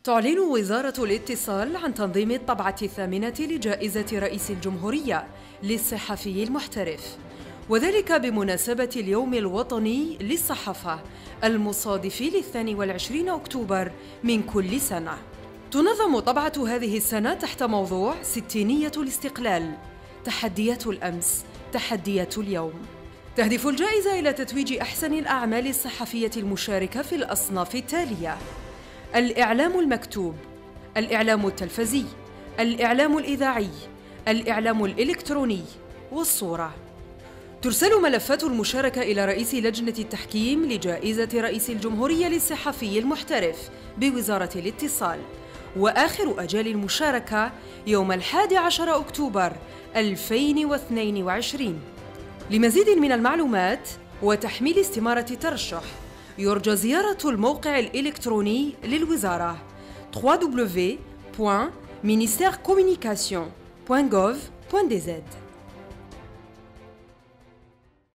تعلن وزارة الاتصال عن تنظيم الطبعة الثامنة لجائزة رئيس الجمهورية للصحفي المحترف، وذلك بمناسبة اليوم الوطني للصحافة المصادف ل22 أكتوبر من كل سنة. تنظم طبعة هذه السنة تحت موضوع ستينية الاستقلال، تحديات الأمس، تحديات اليوم. تهدف الجائزة إلى تتويج أحسن الأعمال الصحفية المشاركة في الأصناف التالية: الإعلام المكتوب، الإعلام التلفزي، الإعلام الإذاعي، الإعلام الإلكتروني، والصورة. ترسل ملفات المشاركة إلى رئيس لجنة التحكيم لجائزة رئيس الجمهورية للصحفي المحترف بوزارة الاتصال، وآخر أجال المشاركة يوم 11 أكتوبر 2022. لمزيد من المعلومات وتحميل استمارة الترشح يرجى زيارة الموقع الإلكتروني للوزارة www.ministercommunication.gov.dz.